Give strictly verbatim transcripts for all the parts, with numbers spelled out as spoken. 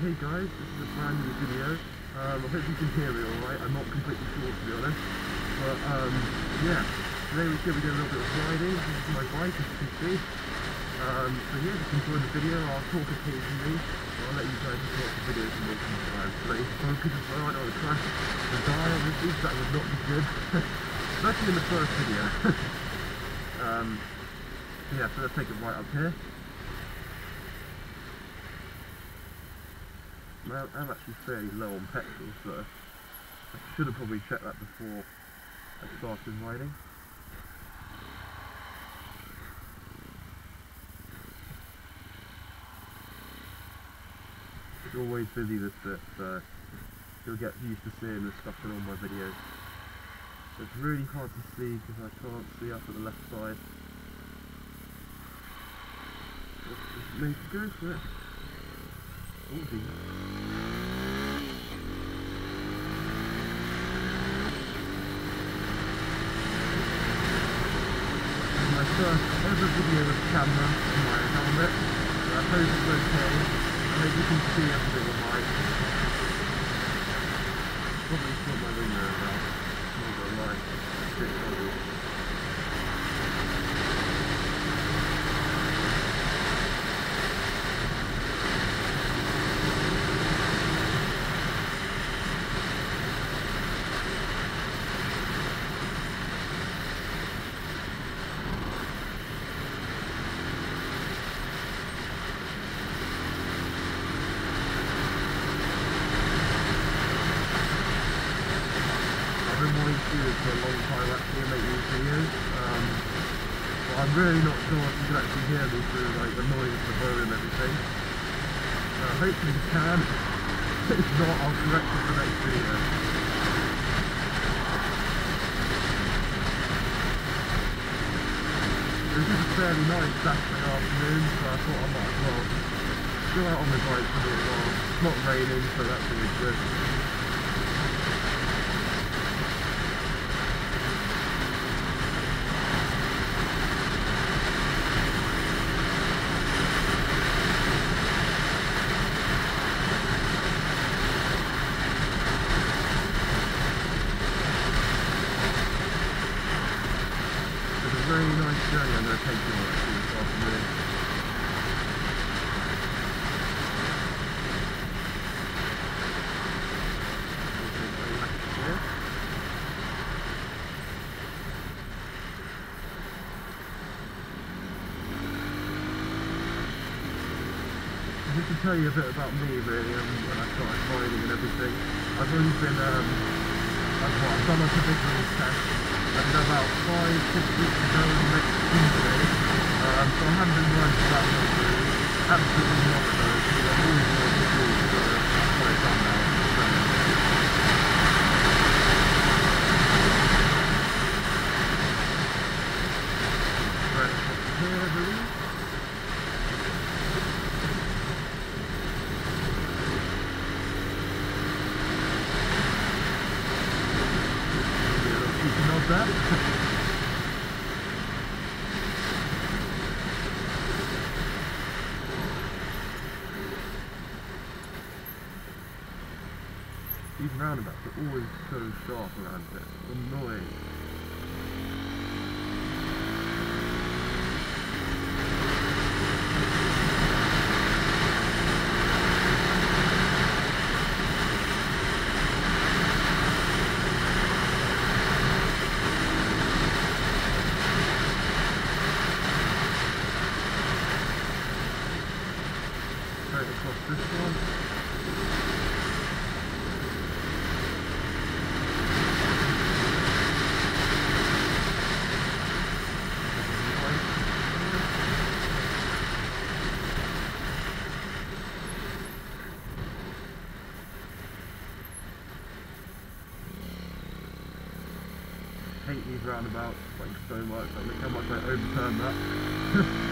Hey guys, this is a brand new video. Um, I hope you can hear me alright. I'm not completely sure to be honest. But um, yeah, today we're going to do a little bit of riding. This is my bike as you can see. Um, so yeah, just enjoy the video. I'll talk occasionally. I'll let you guys just watch the video to make some time. Play focus as well. I don't want to crash the die obviously, so that would not be good. Especially in the first video. um, so yeah, so let's take it right up here. Now, I'm actually fairly low on petrol, so I should have probably checked that before I started riding. It's always busy this bit, so you'll get used to seeing this stuff in all my videos. So it's really hard to see because I can't see up at the left side. Let's just make it go for it. Oh dear. My first ever video with camera on my helmet, so I hope it's okay. I hope you can see everything alright. Probably not my wing mirror now, not gonna lie, it's a bit funny. I've been wanting to do this for a long time actually and make these videos, um, but I'm really not sure if you can actually hear me through like the noise of the bow and everything. Uh, hopefully you can. If not, I'll correct it for the next video. This is a fairly nice Saturday afternoon, so I thought I might as well go out on the bike for a little while. It's not raining, so that's always good. Very nice journey I'm going to take you on actually this afternoon. Just to tell you a bit about me really, um, when I started riding and everything, I've always been, um, I've, well, I've done a provisional test. I did about five, six weeks ago next Tuesday, um, so I haven't been riding for that long really. Absolutely not though, because I've always wanted to do, so that's what I've done now. Right, here I believe. That. These roundabouts are always so sharp around here. It's annoying. Straight across this one. I hate these roundabouts like so much. Like, look how much I overturned that.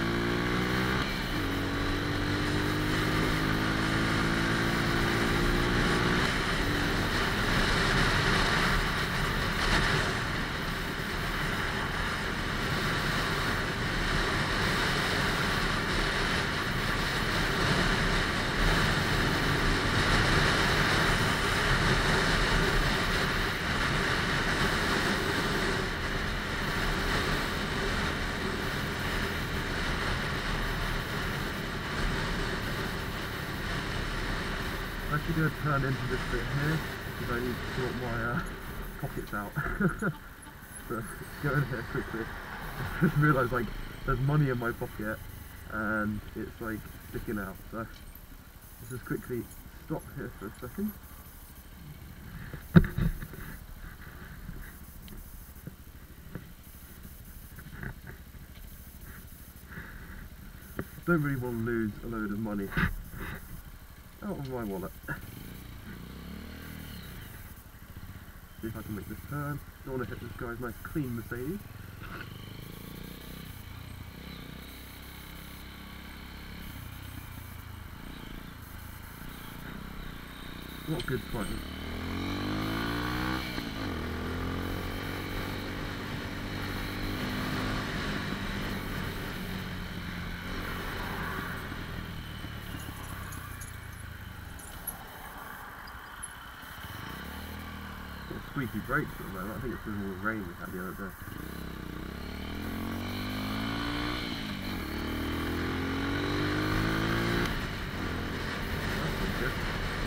I'm actually going to turn into this bit here because I need to sort my uh, pockets out. So go in here quickly. I just realised like there's money in my pocket and it's like sticking out. So let's just quickly stop here for a second. Don't really want to lose a load of money out of my wallet. See if I can make this turn. Don't want to hit this guy's nice clean Mercedes. What good fun. Squeaky brakes at the moment. I think it's because of all the rain we had the other day. That's good.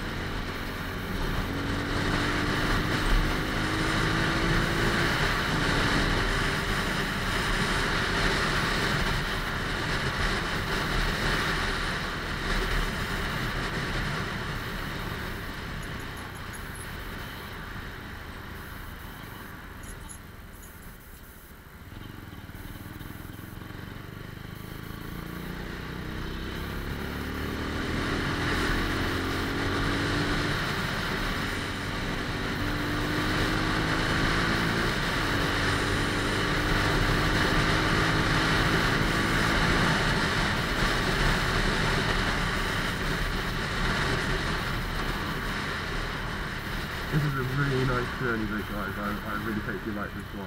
This is a really nice journey though guys, I, I really hope you like this one.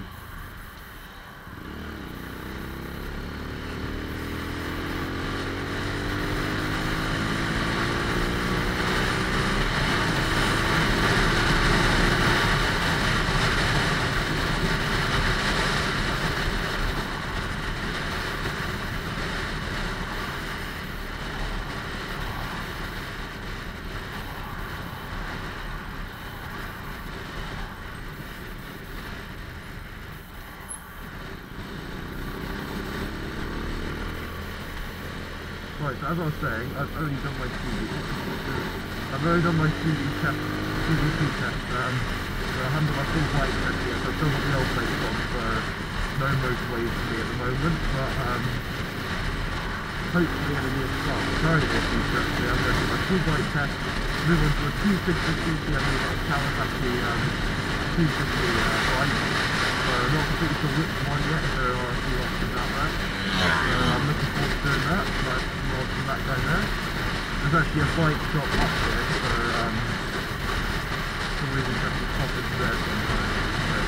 Right, so as I was saying, I've only done my C V. I've only done my C V test, C V T test. Um, so I haven't done my full bike test yet, so I've still got the old plates on, so no motorways for me at the moment. But um, hopefully in a year's time, very good future actually, I'm going to do my full bike test, move on to a two fifty C C, I'm going to get a Kawasaki um, two fifty uh, bike. So I'm not completely sure which one yet, if there are a few options out there. So I'm looking forward to doing that, like more from that guy there. There's actually a bike shop up here, so um, for some reason you have to pop into there sometimes. So,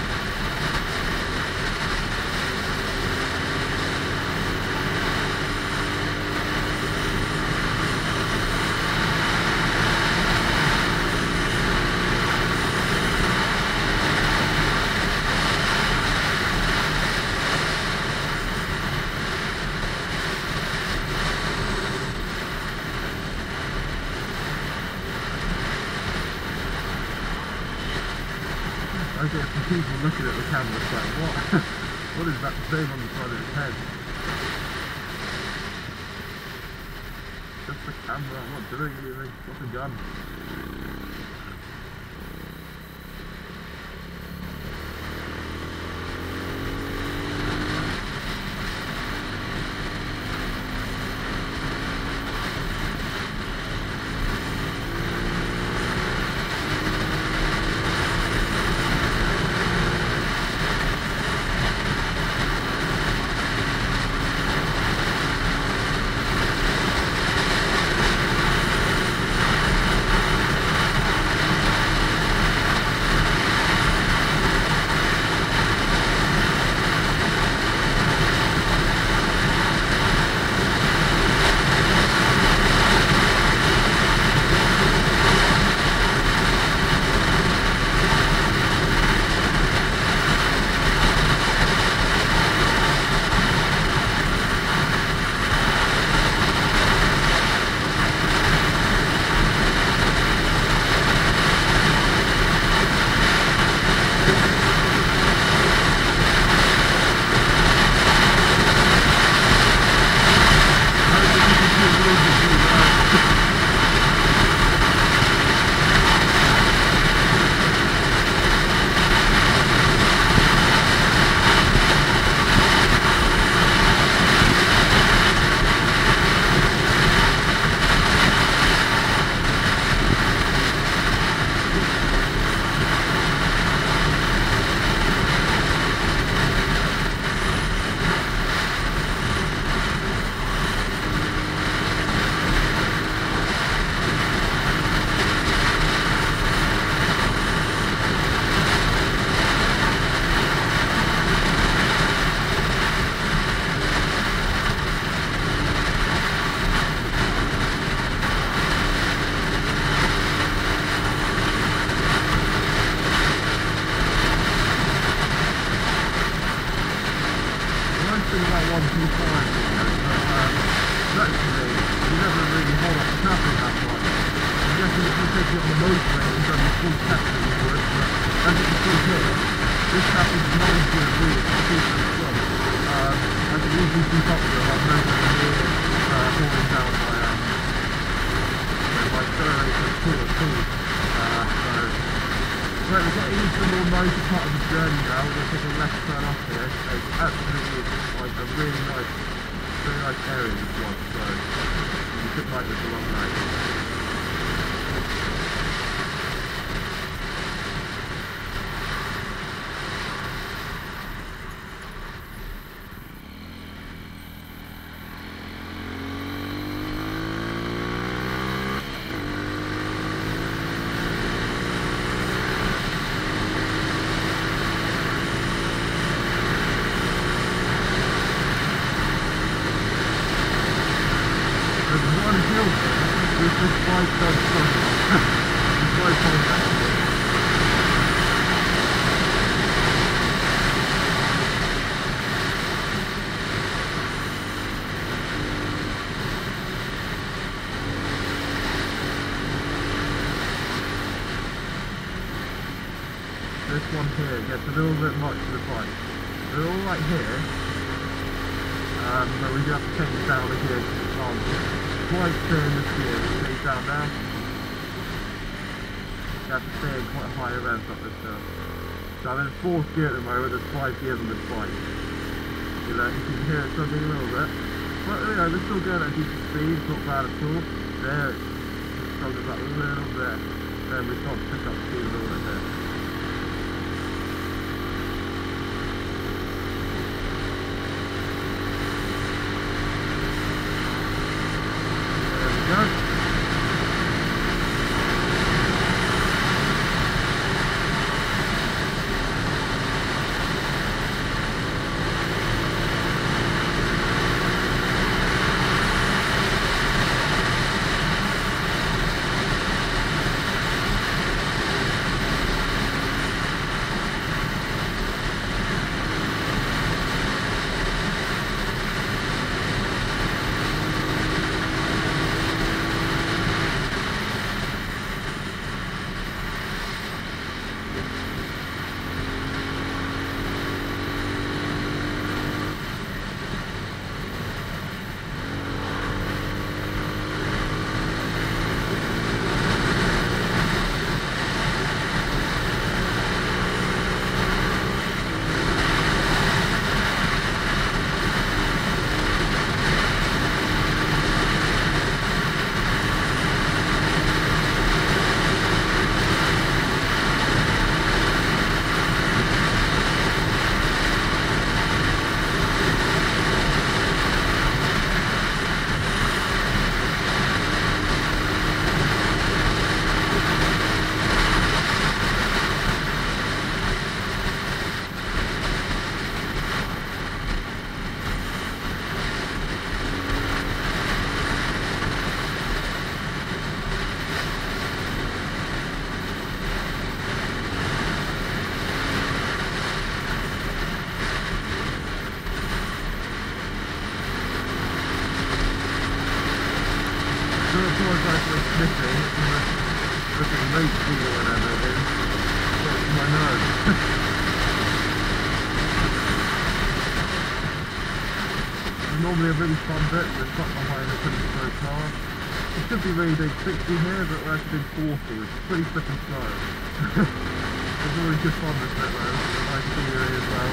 I get some people looking at the camera like, what? What is that thing on the side of his head? Just the camera, I'm not doing anything, what's a gun? taken it on the motorway and done the full testing of it, but as you can see here, this happens not as good as we it's as well. Um, I can easily keep up with it, I'm nowhere near uh, falling down my, um, you know, my accelerator at all at all. Uh, so, right, we're getting into the more nicer part of the journey now. We're going to take a left turn off here. It's absolutely like a really nice, really nice area this one, so you could like this a long night. This one here gets a little bit much for the bike. We're all right here, um, but we do have to take it down here because it's on quite clear in this gear. We take it down now. You have to stay in quite high revs up this hill. So I'm in fourth gear at the moment, there's five gears on this bike. You know, you can hear it struggling a little bit. But you know, we're still going at decent speed, it's not bad at all. There, it struggles up a little bit. Then we start to pick up speed a little bit here. Normally a really fun bit, we're stuck behind a pretty slow car. It should be really big sixty here, but we're actually doing forty, which is pretty flipping slow. It's always good fun this bit though, it's a nice scenery as well.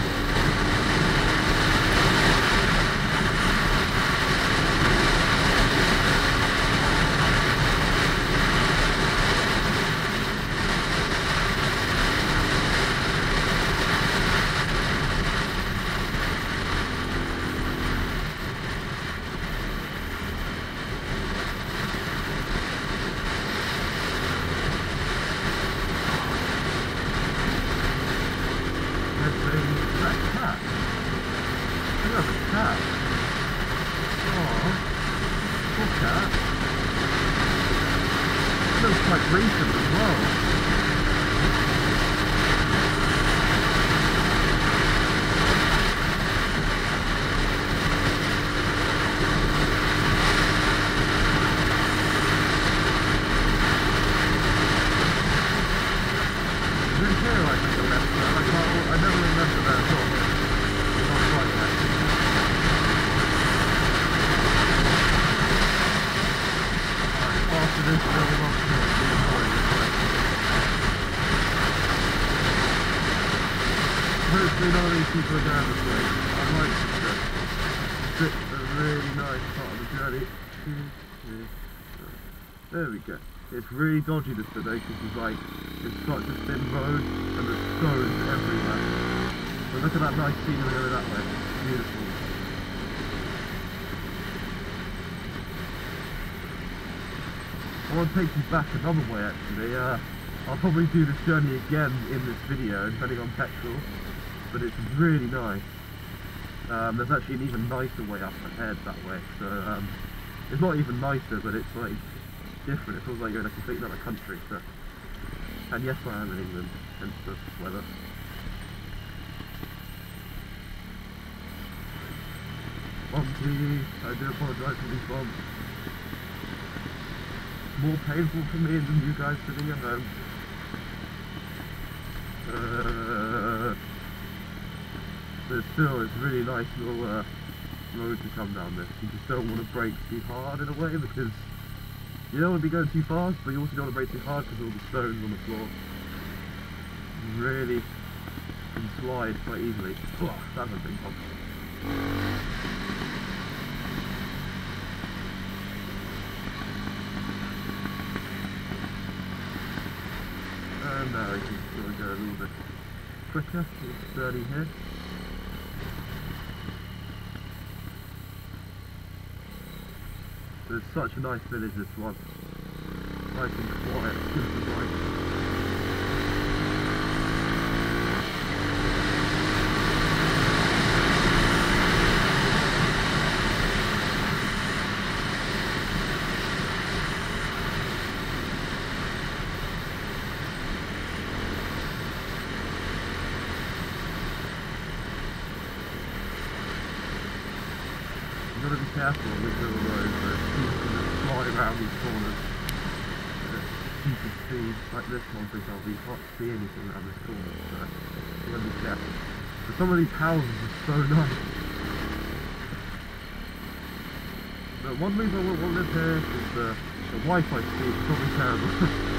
Well, I never remember that at all. Not quite yet. Alright, after this, we'll off here and be annoying this way. Hopefully none of these people are down this way. I might just go. It's a really nice part of the journey. There we go. It's really dodgy this today because it's like, it's such a thin road and there's stones everywhere. But look at that nice scenery over that way. It's beautiful. I want to take you back another way actually. Uh, I'll probably do this journey again in this video, depending on petrol. But it's really nice. Um, there's actually an even nicer way up ahead that way. So um, it's not even nicer, but it's like different. It feels like you're in a completely other country. So, and yes, I am in England, hence the weather. Bumpy, I do apologise for these bumps. More painful for me than you guys sitting at home. Uh, but still, it's a really nice little uh, road to come down this. You just don't want to brake too hard in a way because you don't want to be going too fast, but you also don't want to brake too hard because of all the stones on the floor. You really can slide quite easily. Oh, that's a big bump. And now we can sort of go a little bit quicker, it's sturdy here. It's such a nice village, this one. Nice and quiet, good for life. You've got to be careful on this little road, but people can just fly around these corners at stupid speeds. Like this one, for example, you can't see anything around this corner, so you've got to be careful. But some of these houses are so nice. But one reason I won't want to live here is the, the Wi-Fi speed is probably terrible.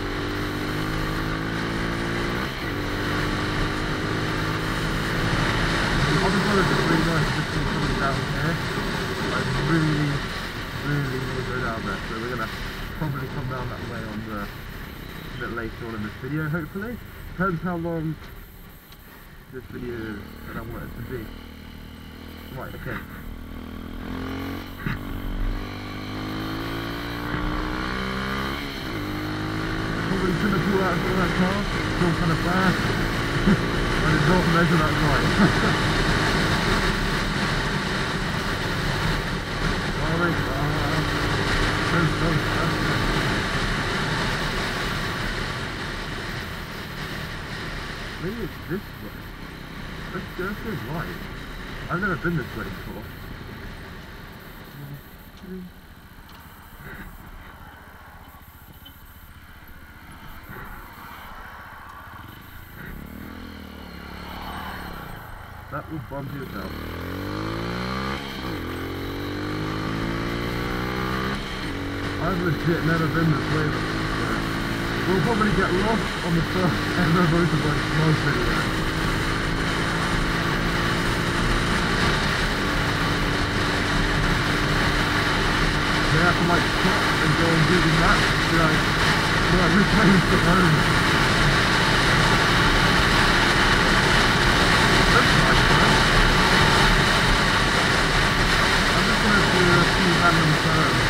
The other road is really nice, just coming down here. I really, really want to go down there, so we're going to probably come down that way on the, a bit later on in this video, hopefully. Depends how long this video is and I want it to be. Right, okay. Probably shouldn't have pulled out of that car, it's still kind of bad. I did not measure that right. Maybe it's this way. Let's go, let's go right. I've never been this way before. That will bump yourself. I've legit never been this way before. We'll probably get lost on the first ever motorbike vlog video. They have to like stop and go and do the map to be like, well, which way is the home? That's nice, man. I'm just going to do a few random turns.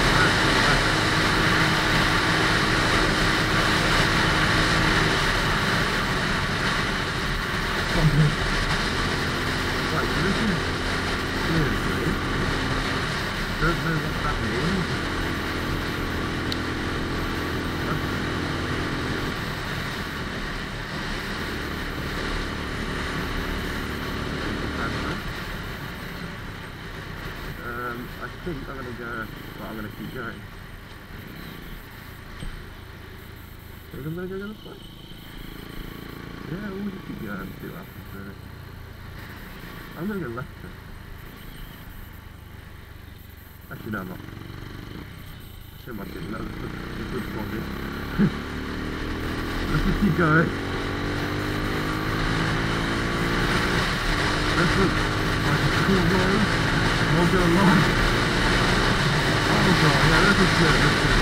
Right, so this is seriously, don't know what that means. Um, I think I'm gonna go, well, I'm gonna keep going. I think I'm gonna go this way. Yeah, we'll just keep going and see what happens there. I'm gonna go left there. Actually, no, I'm not. Show my kid, no, it's a good spot here. Let's just keep going. This looks like a cool road. Not gonna lie. Oh god, yeah, this is good, this is good.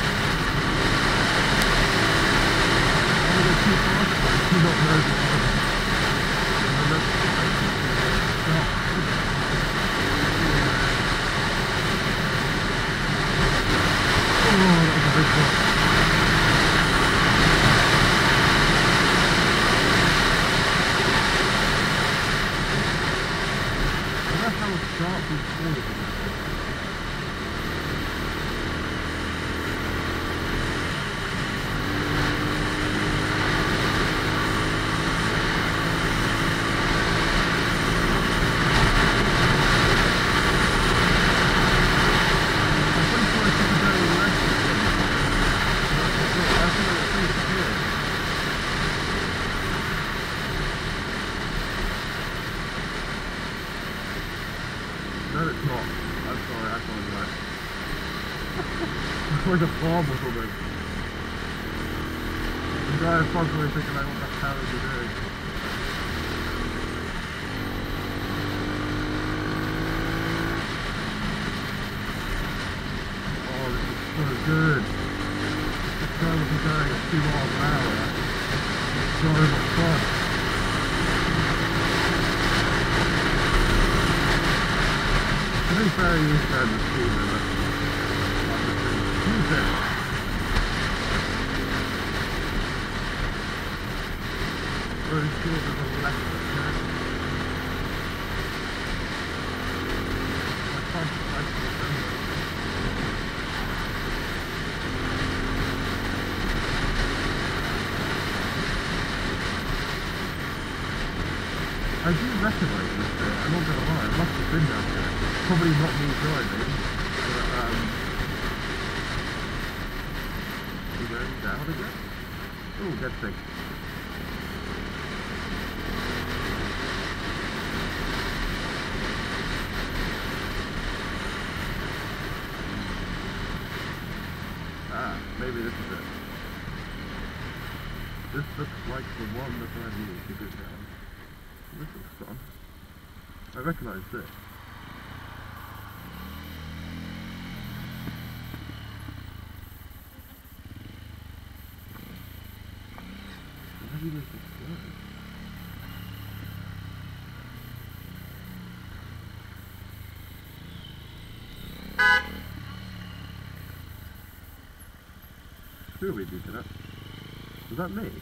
I'm gonna go too fast, but I do not know this one. And that's oh. Oh, that was a big one. Start before it. No, it's not. I'm sorry, I can't do that. It's like a farm or something. The guy is probably thinking like, what the hell is he doing? Oh, this is so good. This guy will be going at two miles an hour. It's so much fun. I think Barry used to have the speed limit. Who's that? Very short of a left up there. I can't decide to remember. I do recognise this bit, I'm not gonna lie, I must have been down here. Probably not me driving, but um... you going down again? Oh, dead thing. Ah, maybe this is it. This looks like the one that I need to go down. This looks fun. I recognise this. Maybe this is good. Who are we beating up? Was that me?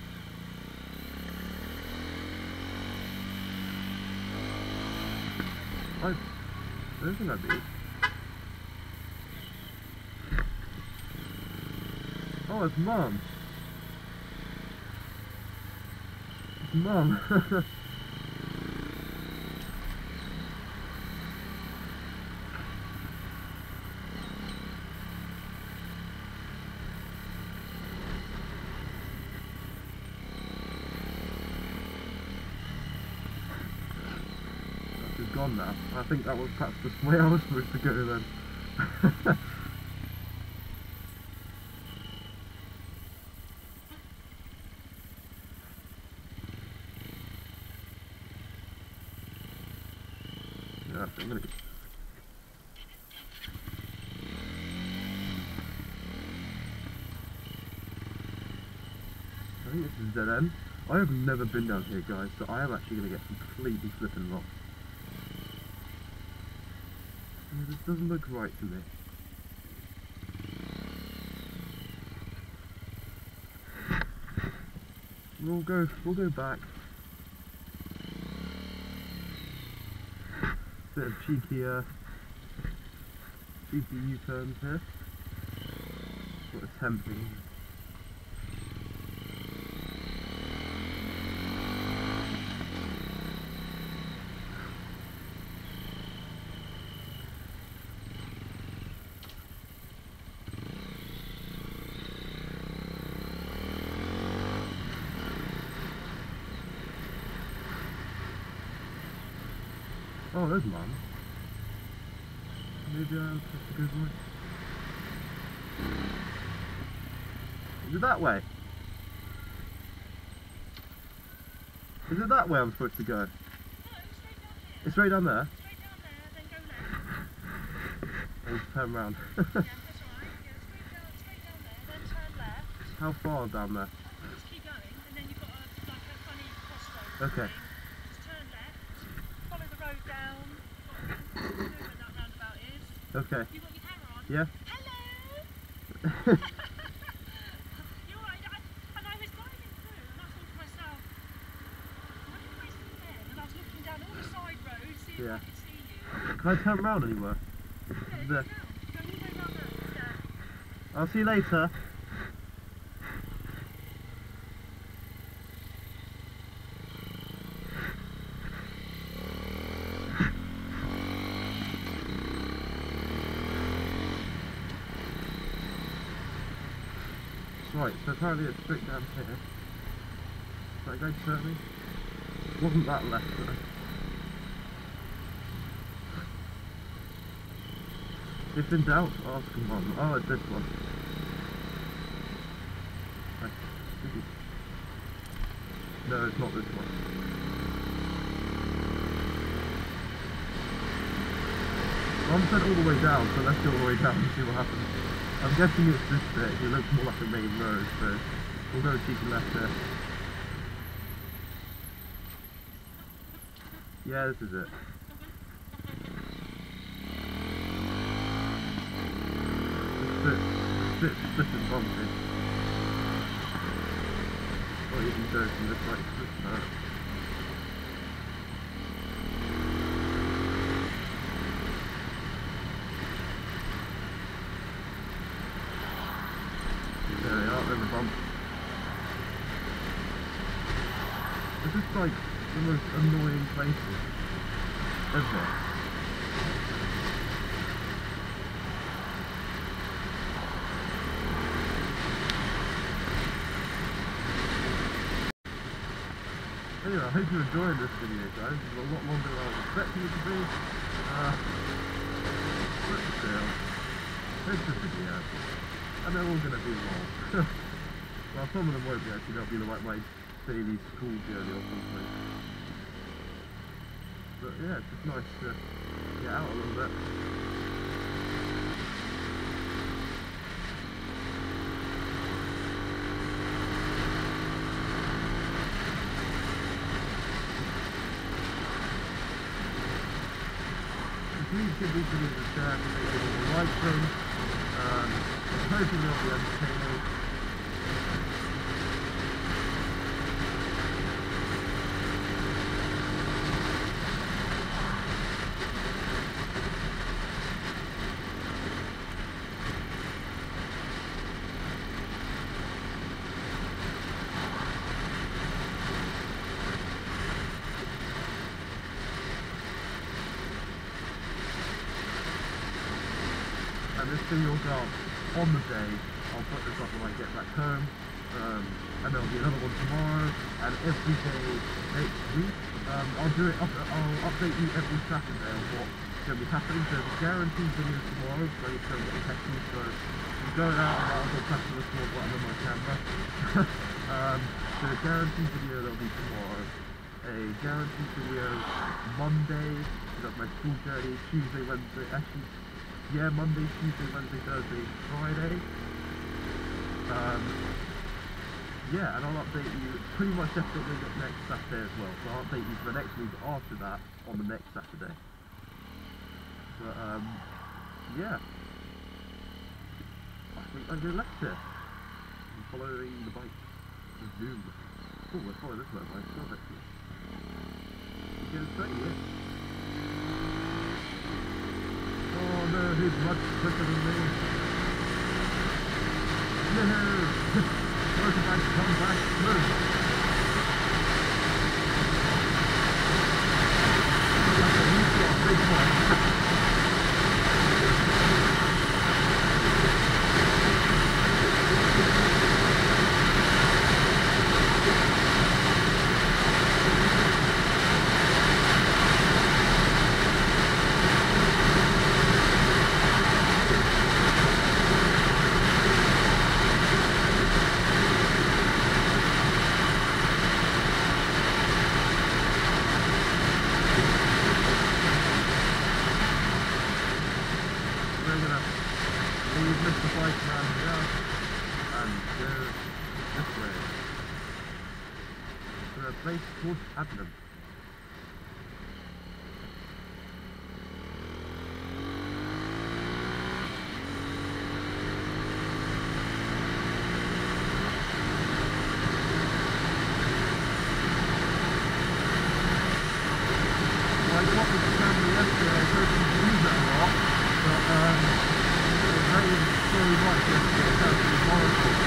I don't think I beat. Oh, it's Mum. It's Mum. She's gone now. I think that was perhaps the way I was supposed to go then. Yeah, I'm gonna. I think this is dead end. I have never been down here, guys, so I am actually gonna get completely flipping lost. Yeah, this doesn't look right to me. We'll go. We'll go back. Bit of cheeky, uh, cheeky U-turns here. Sort of tempting. Oh, there's mum. Maybe I'll take a good one. Is it that way? Is it that way I'm supposed to go? No, It's straight down there. Straight down there, then go left. And just turn round. Yeah, that's right. Yeah, straight down, straight down there, then turn left. How far down there? Just keep going, and then you've got a, like a funny crossroad Okay. thing. Just turn left, follow the road down. Got to do where that roundabout is. Okay. You got your camera on? Yeah. Hello! You're right, I, and I was driving through, and I thought to myself, what did I see then? And I was looking down all the side roads, seeing Yeah. if I could see you. Can I turn around anywhere? Yeah, you There. go down. Go all the way down there. Yeah. I'll see you later. Right, so apparently it's straight down here. Is that going to hurt me? Wasn't that left though? If in doubt, ask mum. Oh, it's this one. Right. No, it's not this one. Mum said all the way down, so let's go all the way down and see what happens. I'm guessing it's this bit. It looks more like a main road, so we'll go keep left there. Yeah, this is it. It's a bit, it's a bit split and bumpy. Or even dirty, looks like it's just that. There they are, in the bump. It's just like the most annoying places ever. Anyway, I hope you're enjoying this video, guys. It's a lot longer than I was expecting it to be. Uh, but still, it's a video. And they're all going to be long. Well, some of them won't be actually, they'll be like my daily school journey or something. But yeah, it's just nice to get out a little bit. Please give these videos a share and make sure you like them. Um, I'm hoping they'll be entertaining. And this video will go up on the day. I'll put this up when I get back home. Um, and there'll be another one tomorrow, and every day next week. Um, I'll do it. Up, I'll update you every Saturday on what's going to be happening. There's a guaranteed video tomorrow, so you don't get texting. So I'm going out and I'll go press the record button on my camera. um, so a guaranteed video that'll be tomorrow. A guaranteed video Monday. That's my school journey. Tuesday, Wednesday. Actually. Yeah, Monday, Tuesday, Wednesday, Thursday, Friday. Um, yeah, and I'll update you pretty much definitely next Saturday as well. So I'll update you for the next week after that on the next Saturday. But um, yeah, I think I'm going left here. I'm following the bike. The Zoom. Oh, we're following this motorbike. Love it. It goes straight here. Oh no, he's much quicker than me. No! Motorbike, come back, move! Like a new big one. a place called Adnam. I got with the family yesterday, I hope you use it a lot, but um, it rained so much yesterday, it's absolutely horrible.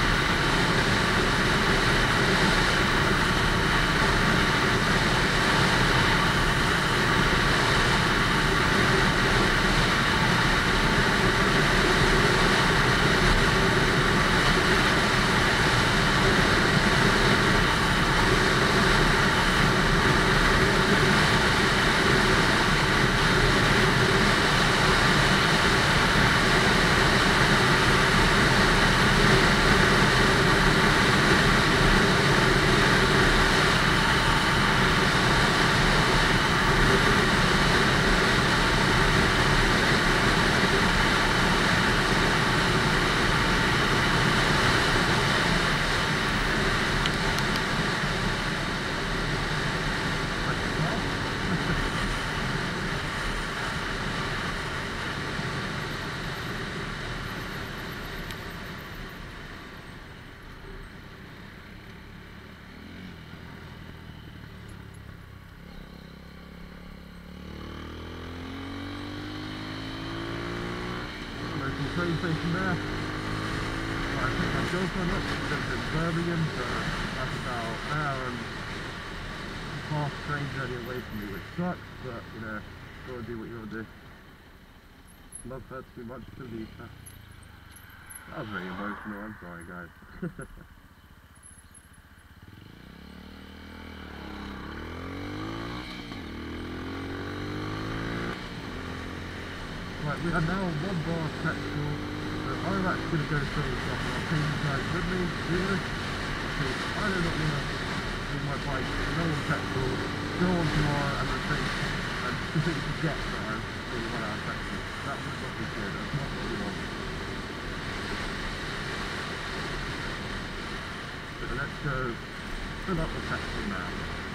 Train station there. Well, I think my girlfriend up, she lives in Birmingham, so that's about an hour and a half train journey away from me, which sucks, but you know, gotta do what you gotta do. Love her too much to leave her. That was very emotional, I'm sorry guys. Right, we are now on one bar of petrol, so I'm actually going to go fill this up and I'll take you guys with me to do this, because I do not want to leave my bike low on petrol, go on tomorrow and then think, and completely forget that I've really run out of petrol. That would not be good, that's not what we want. So let's go fill up the petrol now.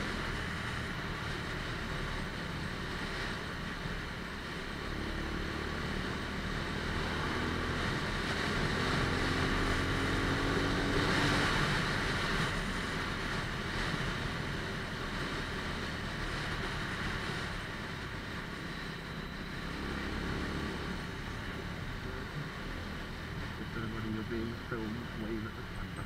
Being filmed wave at the camera.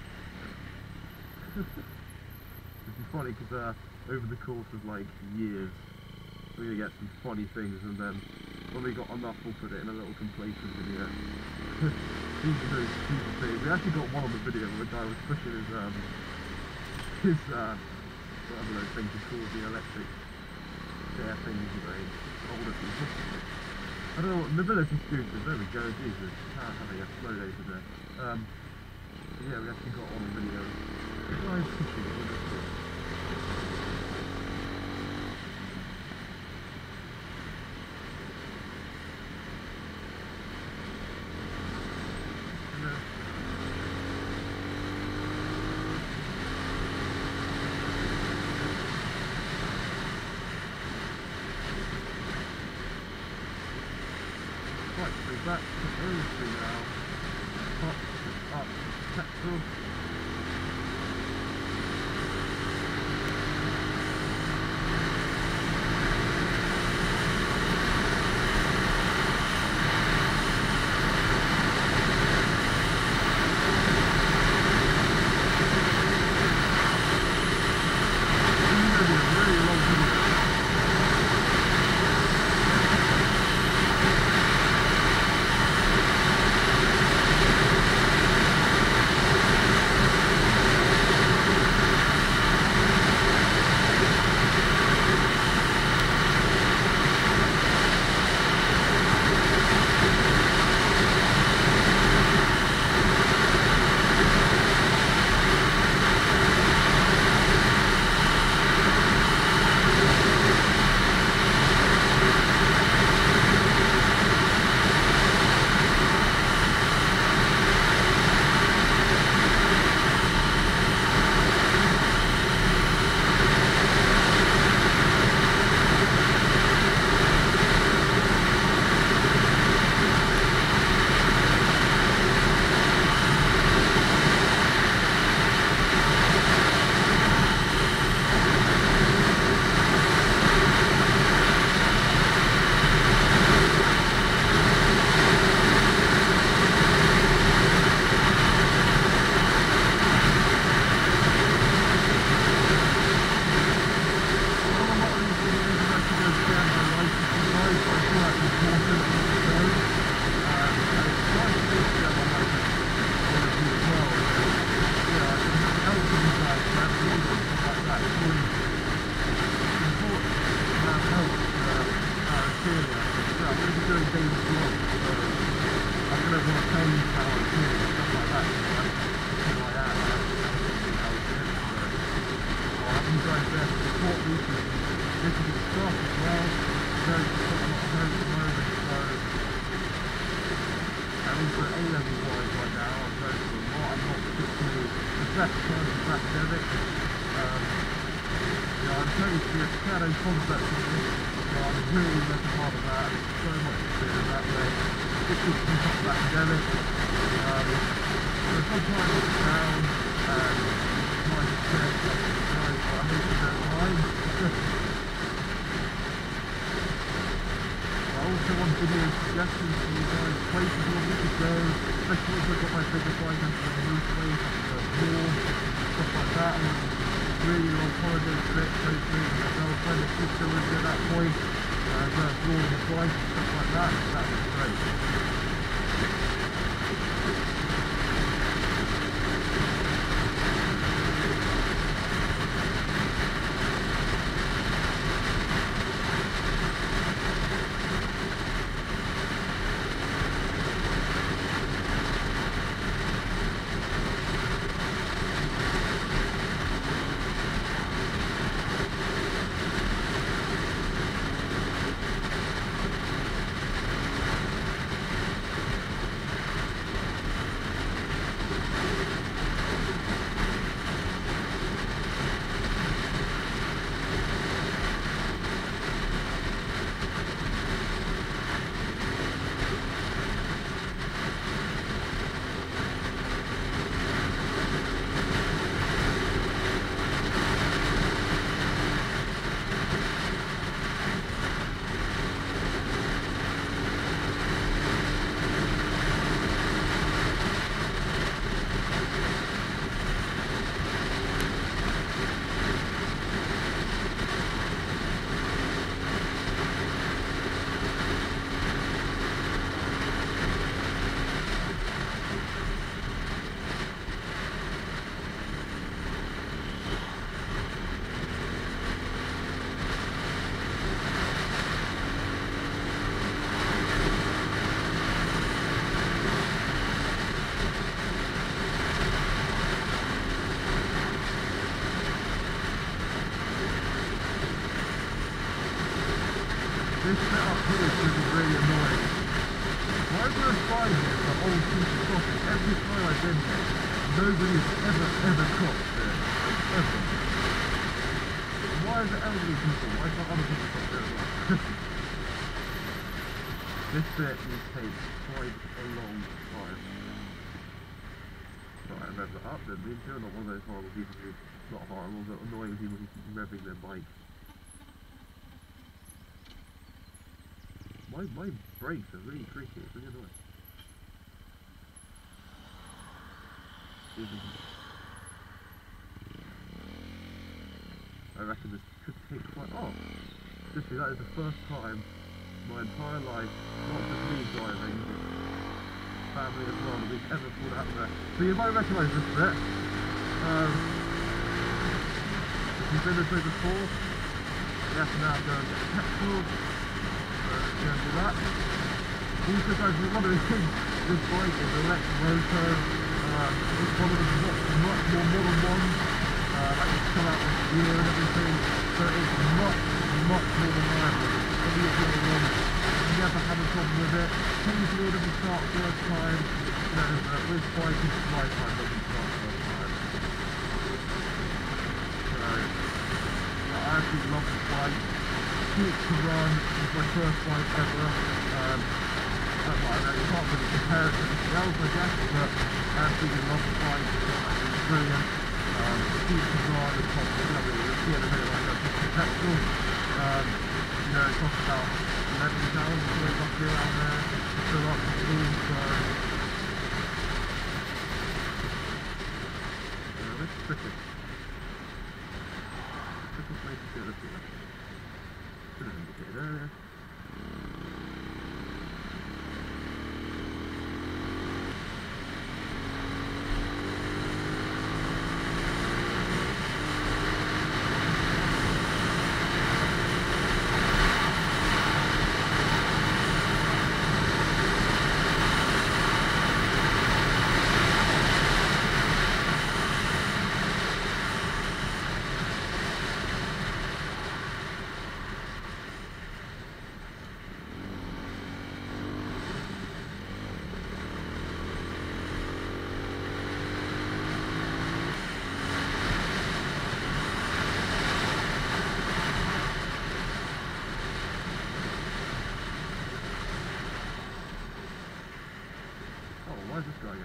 This is funny because uh, over the course of like years we're going to get some funny things, and then when we got enough we'll put it in a little completion video. These are those stupid things. We actually got one on the video where the guy was pushing his um his uh whatever those things are called, the electric chair things that they older people. I don't know what, mobility scooters, there we go, Jesus, ah, having a slow day today. Um, but yeah, we actually got on the video. The guy's pushing it, look at it. Right, so back to Oversea now. Top up petrol. support research. This is a start as well. Very got a lot of home at the moment, so and also A level wise right now, I'm going for a lot. I'm not particularly the best person for academics. Um, you know, I'm trying to see a shadow concept of this, so I'm really looking hard at that. There's so much to do in that way. It's just some top of academics. Um, so sometimes it's down and it's nice to share stuff with you guys, but I hope you don't mind. I also want video suggestions from you guys, places you want me to go, especially once I've got my bigger bike and some new place, like more, stuff like that. I want really long holiday trip, hopefully with my girlfriend and sister with me at that point, uh, go abroad on the bike and stuff like that. That would be great. This setup here is going to be really annoying. Why do I find here the old piece of crossing? Every time I've been here, nobody's ever, ever crossed there. Ever. Why is it elderly people? Why can't other people cross there as well? This bit will take quite a long time. Right, I rev that up, then me too. Not one of those horrible people who, not horrible, but annoying people who keep revving their bike. My, my brakes are really creaky, it's really annoying. I reckon this could take quite... Oh! Literally, that is the first time my entire life, not just me driving, family as well, that we've ever pulled out there. So you might recognise this bit. Um, if you've been this way before, you have to now go and get petrol. Going to do that. Also guys, one of the things, this bike is electric motor, um, it's one of the much, much more modern ones, uh, like it's come out with gear and everything, so it's much, much more reliable. Any of the other ones, never had a problem with it, occasionally it doesn't start first time, you know, but this bike is lifetime doesn't start first time. So, yeah, I actually love this bike. Cheap to run, it's my first bike ever. Um, I don't know, you can't really compare it to anything else, I guess, but I absolutely love the bike. It's brilliant. Um, cheap to run, it costs, you know, you'll see in a minute like that, just petrol. Um, you know, it costs about eleven pounds, so it's roughly around there to fill up the steam, so... Yeah, this is tricky. Tricky place to do this here. Should have indicated earlier.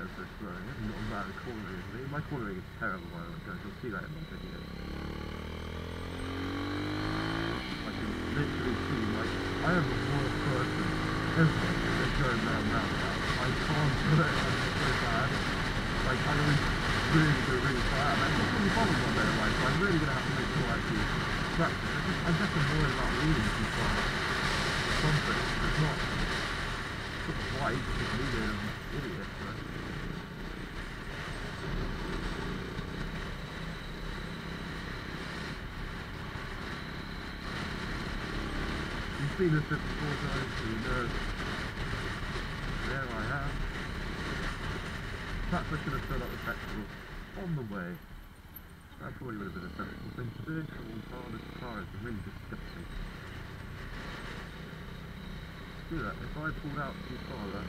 going so slow. I'm not bad at cornering. I mean, my cornering is terrible, by the way, guys. You'll see that in my video. I can literally see, like, I am the worst person ever at going round roundabouts. I can't do it. I'm so bad. Like, I always really do really bad. That's not really bothered one day in life, so I'm really going to have to make sure I actually practice. I just, I'm just annoyed about reading too far. Something. It's not sort of white, it's just me being an idiot, but... You've seen this bit before, guys, so you know. There I am. Perhaps I should have filled up the petrol on the way. That probably would have been a sensible thing to do. Someone's car, this car is really disgusting. Do that. If I pulled out too far, that.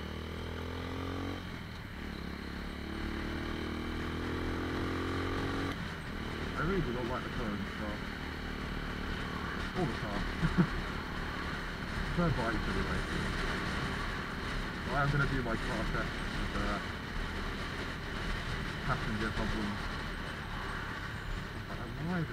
I really do not like the colour of this car. Or the car. Third bikes anyway. So I am going to do my car test with uh, passenger problems. I'm wide.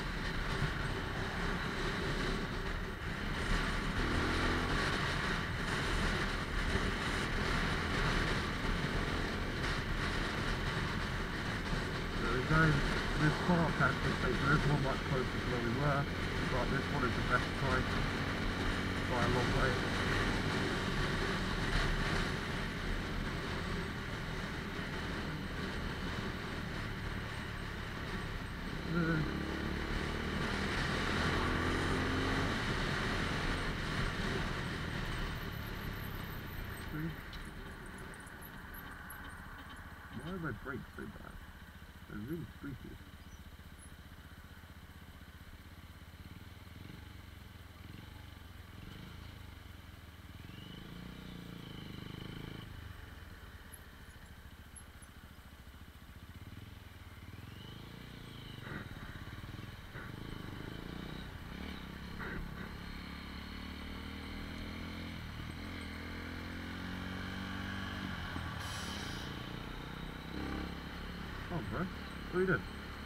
Going this park actually place, there is one much closer to where we were, but this one is the best price by a long way. Uh, why are my brakes so bad? They're really squeaky. Oh, bro. What are you doing?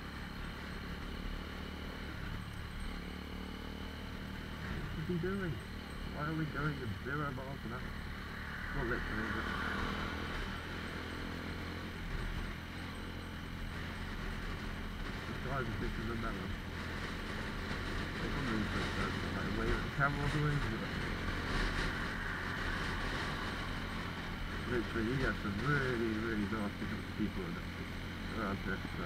What are you doing? Why are we going at zero miles an hour? Not literally, but... This guy is missing the melon. Take on the interest, though. Like, wave at the camera all the way. Literally, you get some really, really nasty people in this. Around this, so.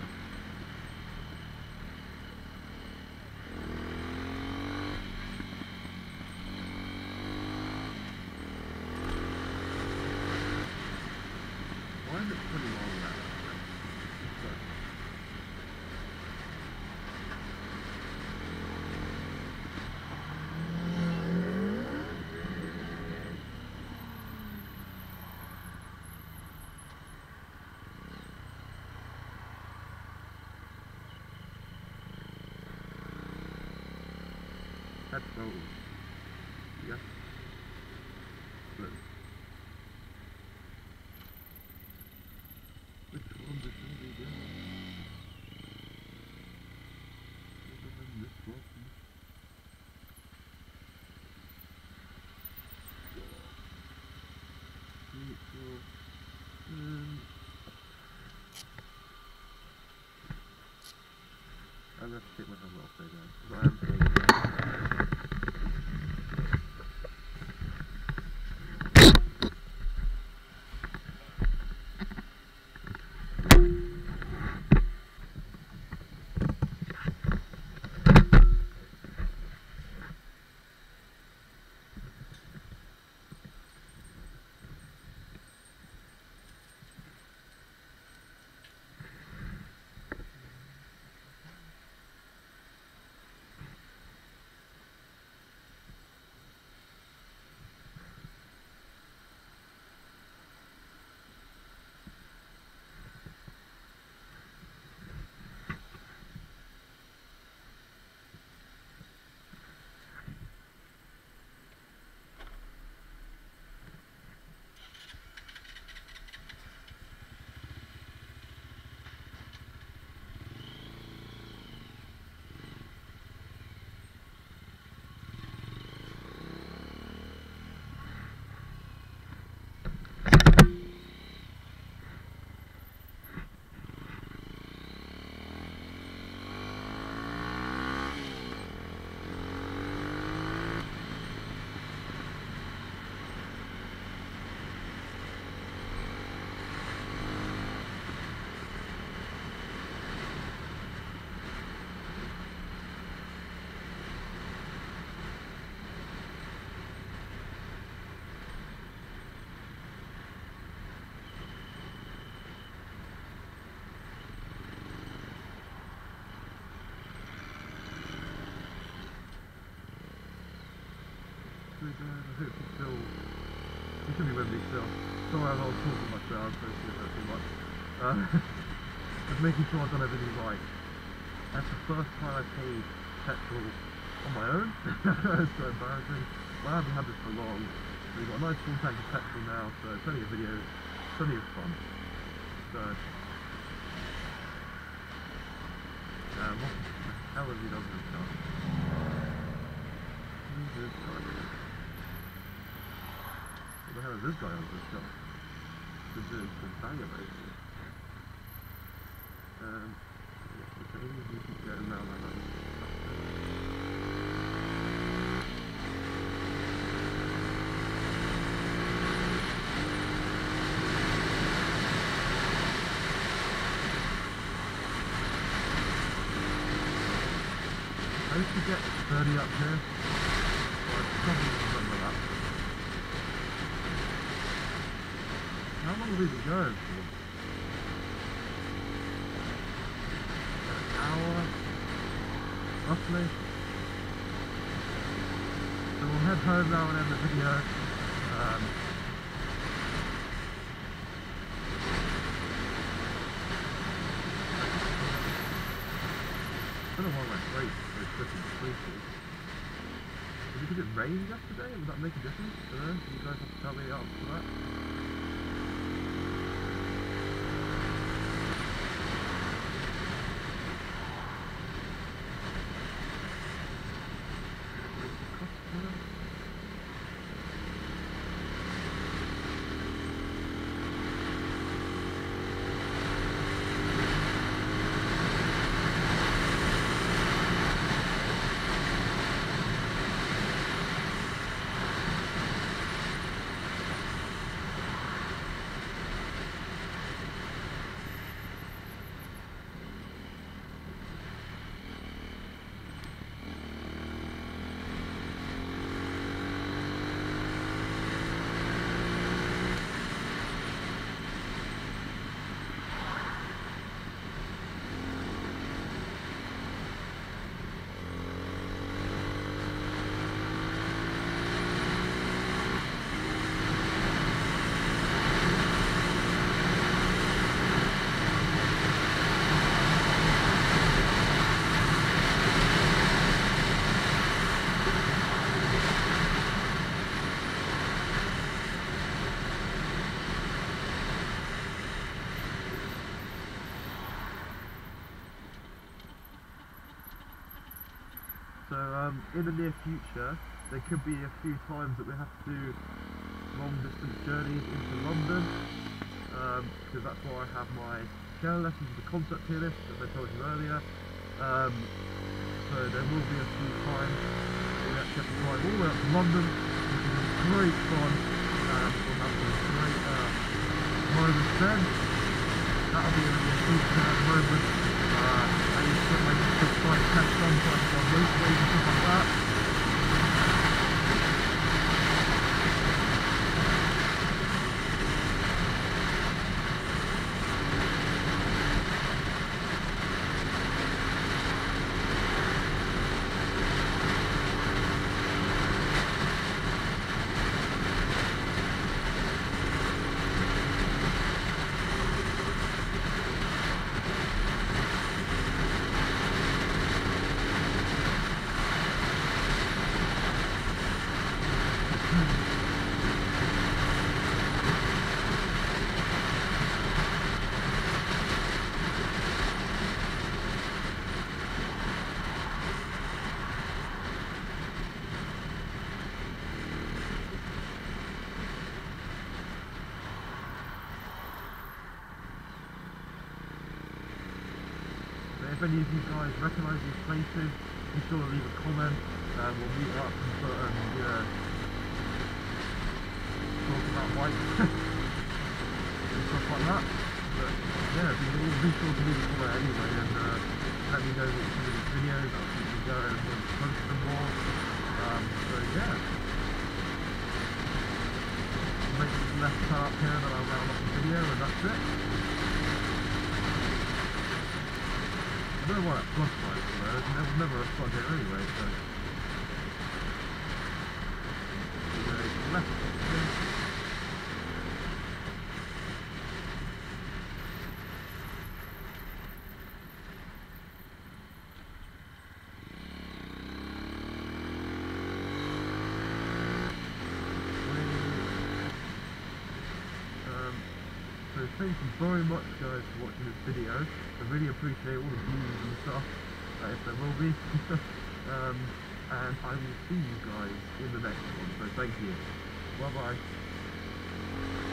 Why is it pretty long now? That's gold. Yes. Blue. Which one does we do? Other than this one. Neutral. And I'm going to have to take my helmet off there, guys. Because I am saying good. I hope he's still... He should be with me still. Sorry I was talking much there, I'm supposed to do that too much. Uh, just making sure I've done everything right. That's the first time I paid petrol on my own. It's so embarrassing. Well, I haven't had this for long. So we've got a nice full tank of petrol now, so plenty of videos, plenty of fun. So, um, what the hell have you done with this car? Who's this guy? What the hell is this guy on this car? This is the banger basically. Um, okay, we keep going around like that. I used to get thirty up here, so I probably remember that. How long did it go for? An hour, roughly. So we'll head home now and end the video. Um, I don't know why my brakes are so flipping squeaky. Was it because it rained yesterday? Would that make a difference? I don't know. You guys have to tell me out for that. So um, in the near future, there could be a few times that we have to do long distance journeys into London, um, because that's why I have my piano lessons with the concert pianist, as I told you earlier. Um, so there will be a few times that we actually have to drive all the way up to London, which will be great fun. Um, we'll have some great uh, moments then. That'll be a really future moment. Uh, I used to put my big flight test on, so I can go on motorways and stuff like that. If any of you guys recognise these places, be sure to leave a comment, and we'll meet up and put, um, you know, talk about bikes and stuff like that. But yeah, be, be sure to leave a comment anyway, and uh, let me know what you think of these videos. I'll keep them going and post them more. Um, so yeah, make this left turn up here, and then I'll round off the video, and that's it. I don't know why that plug light is there, there's never, never a plug in anyway, so... left. Um, so thank you very much guys for watching this video. I really appreciate all the views and stuff, uh, if there will be. um, and I will see you guys in the next one, so thank you. Bye bye.